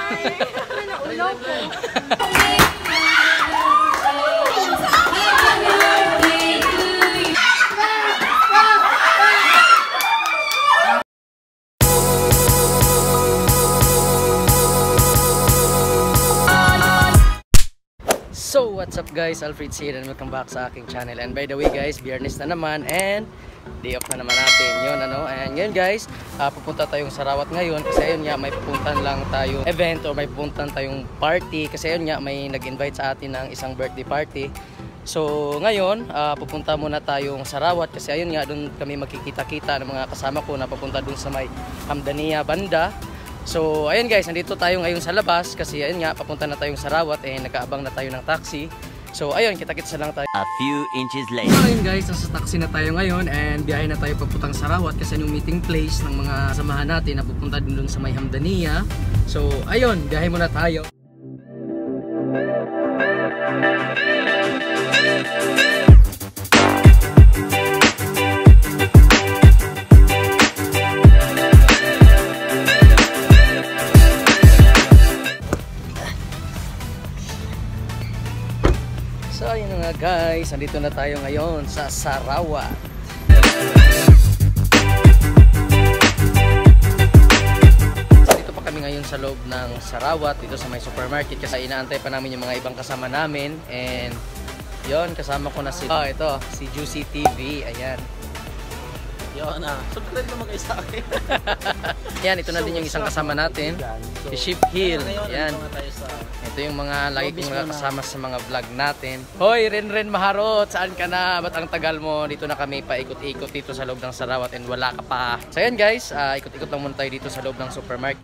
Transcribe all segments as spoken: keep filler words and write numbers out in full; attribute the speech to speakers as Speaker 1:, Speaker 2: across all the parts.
Speaker 1: Naulaw ko.
Speaker 2: So what's up guys, Alfred here and welcome back sa aking channel. And by the way guys, Biyernes na naman and day off na naman natin yun ano. And ngayon guys, uh, pupunta tayong Sarawat ngayon kasi ayun nga may pupuntan lang tayong event or may pupuntan tayong party kasi ayun nga may nag-invite sa atin ng isang birthday party. So ngayon uh, pupunta muna tayong Sarawat kasi ayun nga doon kami magkikita-kita ng mga kasama ko na pupunta doon sa may Hamdania banda. So ayun guys, nandito tayo ngayon sa labas kasi ayun nga papunta na tayong Sarawat eh nakaabang na tayo ng taxi. So ayun, kita-kits na lang tayo.
Speaker 3: A few inches later.
Speaker 2: So ayun guys, nasa taxi na tayo ngayon and biyahe na tayo papuntang Sarawat kasi yung meeting place ng mga samahan natin na pupunta din doon sa may Hamdania. So ayun, biyahe muna tayo. So ayun nga guys, nandito na tayo ngayon sa Sarawat. So dito pa kami ngayon sa loob ng Sarawat, dito sa may supermarket kasi inaantay pa namin yung mga ibang kasama namin. And yon, kasama ko na si oh, ito, si Juicy T V, ayan.
Speaker 3: Yun ah, subscribe naman kayo sa akin.
Speaker 2: Yan, ito na din yung isang kasama natin, si Ship Hill. Yan. Ito yung mga lagi kong mga kasama sa mga vlog natin. Hoy, Renren Maharot, saan ka na? Ba't ang tagal mo? Dito na kami paikot-ikot dito sa loob ng Sarawat and wala ka pa. So yan guys, uh, ikot-ikot lang muna tayo dito sa loob ng supermarket.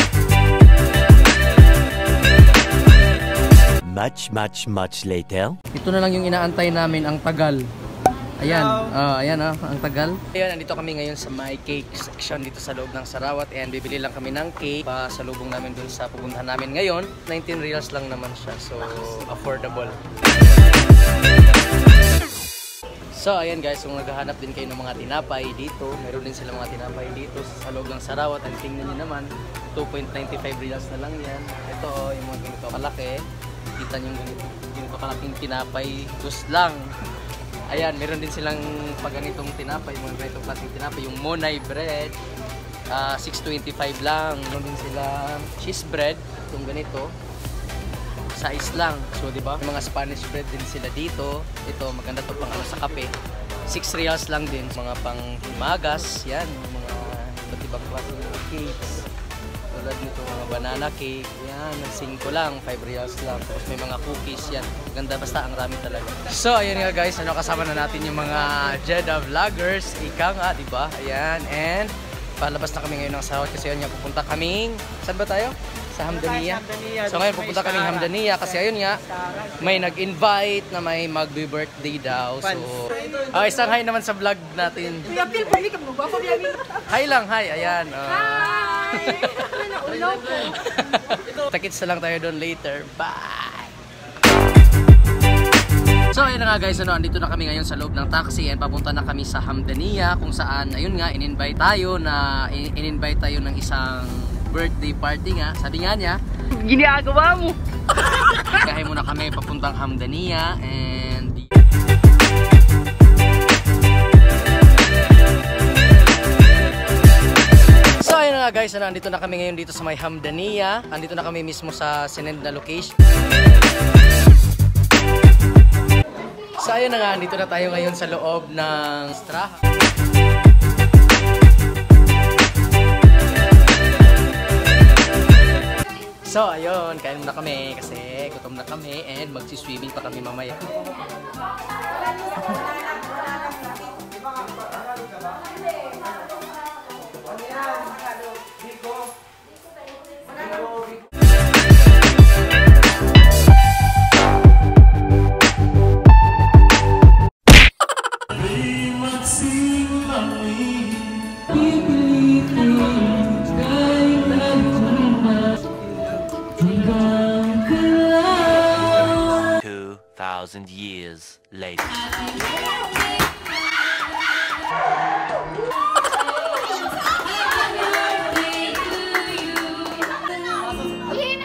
Speaker 3: Much, much, much later.
Speaker 2: Ito na lang yung inaantay namin, ang tagal. Ayan, uh, ayan ah, ang tagal. Ayan, nandito kami ngayon sa my cake section dito sa loob ng Sarawat and bibili lang kami ng cake pa sa lubong namin dun sa pupuntahan namin ngayon. nineteen reals lang naman siya, so affordable. So ayan guys, kung naghahanap din kayo ng mga tinapay dito, meron din sila mga tinapay dito sa loob ng Sarawat. And tingnan nyo naman, two point nine five reals na lang yan. Ito oh, yung mga ganito kalaki. Kita nyo yung ganito, ganito kalaking tinapay, dos lang. Ayan, meron din silang pagganitong tinapay, mga ganitong klaseng tinapay, yung Monay bread, uh, six twenty-five lang. Meron din silang cheese bread, itong ganito, size lang. So, di ba? Mga Spanish bread din sila dito. Ito, maganda to pang ano sa kape. six reals lang din. Mga pang himagas, yan, mga iba't ibang klaseng cakes. Tulad nito, mga banana cake, yan, cinco lang, five reals lang. Tapos may mga cookies, yan. Ganda, basta ang rami talaga. So, ayan nga guys, ano, kasama na natin yung mga Jeddah vloggers. Ika nga, di ba? Ayan, and palabas na kami ngayon ng Sarawat kasi yun nga, pupunta kaming, saan ba tayo? Sa Hamdania. So ngayon, pupunta kaming Hamdania kasi ayun nga, may nag-invite na may magbe-birthday daw. So, oh, isang hi naman sa vlog natin. Hi lang, hi, ayan. Uh,
Speaker 1: Hi! Naulaw ko.
Speaker 2: Takits na lang tayo doon later. Bye! So ayun na nga guys, ano, andito na kami ngayon sa loob ng taxi and papunta na kami sa Hamdania kung saan, ayun nga, in-invite tayo na, in-invite tayo ng isang birthday party nga. Sabi nga niya, ginagawa mo! Kaya muna kami papuntang Hamdania and so ayun na nga guys, ano, andito na kami ngayon dito sa may Hamdania. Andito na kami mismo sa sinend na location. So ayun na nga, andito na tayo ngayon sa loob ng Straha. So ayun, kain muna kami kasi gutom na kami and magsiswimming pa kami mamaya.
Speaker 3: Thousand years later.
Speaker 1: Hina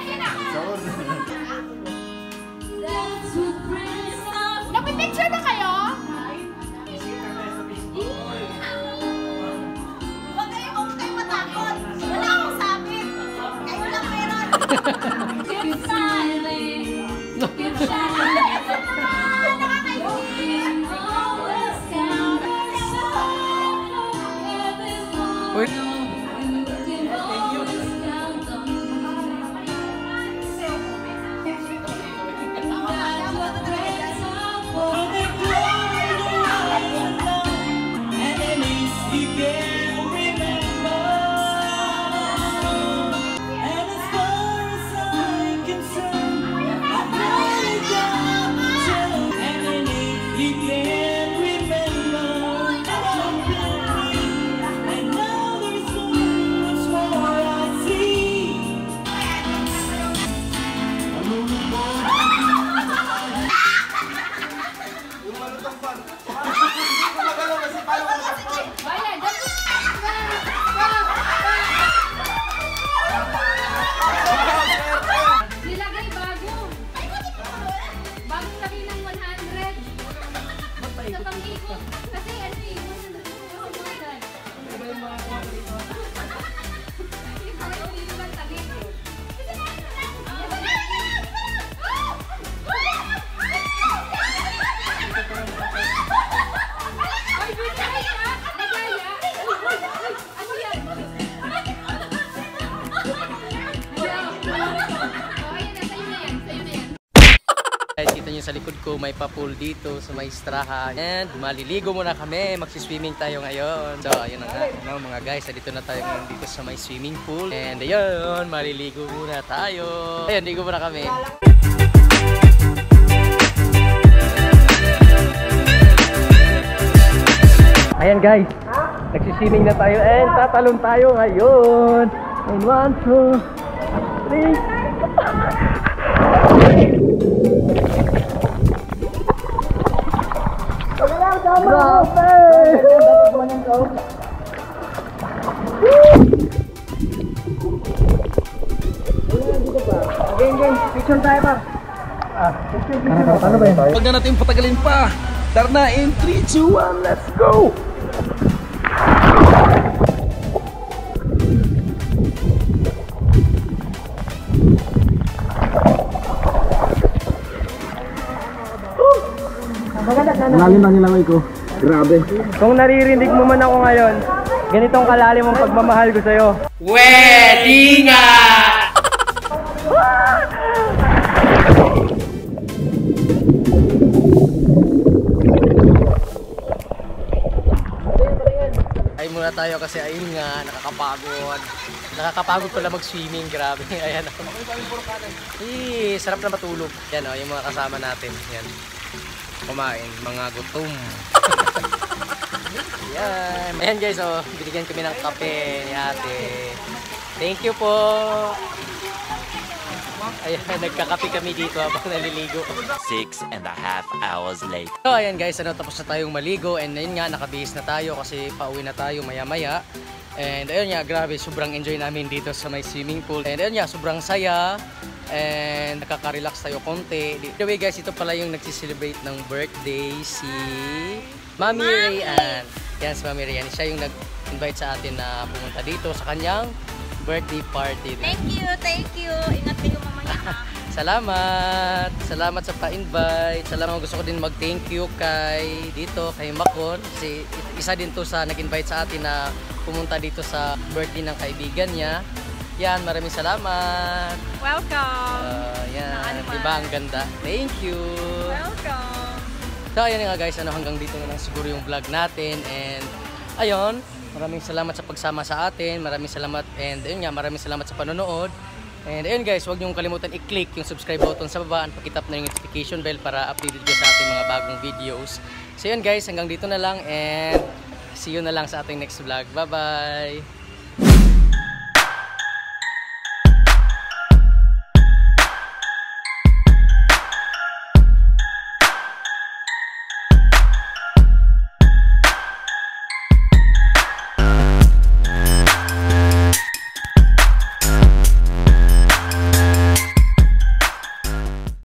Speaker 1: Keep smiling. Keep shining. Nakakaisip. Always count us up. Everyone.
Speaker 2: Wait.
Speaker 1: Nilagay bago. Bago lagay ng one hundred. Sa pang-ikot. Kasi ano eh, one hundred. Ay, binigay ka! Nagaya! Ano yan?
Speaker 2: Guys, kita nyo sa likod ko, may pa-pool dito sa may istrahan. And maliligo muna kami, magsiswimming tayo ngayon. So, ayun na nga, no, mga guys, dito na tayo ngayon dito sa may swimming pool. And ayun, maliligo muna tayo. Ayun, ligo muna kami. Ayan guys, nagsiswimming na tayo and tatalon tayo ngayon. And one, two, three.
Speaker 3: Huwag na natin patagalin pa. Tara na, in three, two, one, let's go! Malalim na nilamay ko. Grabe.
Speaker 4: Kung naririnig mo man ako ngayon, ganitong kalalim ang pagmamahal ko sa'yo.
Speaker 2: Wedding nga! Ay muna tayo kasi ayun nga, nakakapagod. Nakakapagod pala mag-swimming, grabe. Ayan o. Eh, sarap na matulog. Yan o, yung mga kasama natin. Yan. Kumain, mga gutom. Yan. Ayan guys, oh, binigyan kami ng kape ni ate. Thank you po. Ayan, nagkakape kami dito habang naliligo.
Speaker 5: Six and a half hours later.
Speaker 2: So ayan guys, ano, tapos na tayong maligo. And ayun nga, nakabihis na tayo kasi pauwi na tayo maya maya. And ayun nga, grabe, sobrang enjoy namin dito sa may swimming pool. And ayun nga, sobrang saya. And nakaka-relax tayo konti. By the way guys, ito pala yung nagsiselebrate ng birthday si Mami Rayan. Yan, si Mami Rayan. Siya yung nag-invite sa atin na pumunta dito sa kanyang birthday party.
Speaker 6: Thank you, thank you. Ingat kayo mamaya.
Speaker 2: Salamat! Salamat sa pa-invite. Salamat, gusto ko din mag-thank you kay dito, kay Makon. Kasi isa din to sa nag-invite sa atin na pumunta dito sa birthday ng kaibigan niya. Yan, maraming salamat.
Speaker 6: Welcome.
Speaker 2: Uh, yan,
Speaker 6: Na ano man.
Speaker 2: diba ang ganda? Thank you!
Speaker 6: Welcome.
Speaker 2: So, ayan nga guys, ano, hanggang dito na lang siguro yung vlog natin. And, ayun, maraming salamat sa pagsama sa atin. Maraming salamat, and ayun nga, maraming salamat sa panonood. And ayun guys, huwag niyong kalimutan i-click yung subscribe button sa baba at pakitap na yung notification bell para updated kayo sa ating mga bagong videos. So yun guys, hanggang dito na lang and see you na lang sa ating next vlog. Bye bye!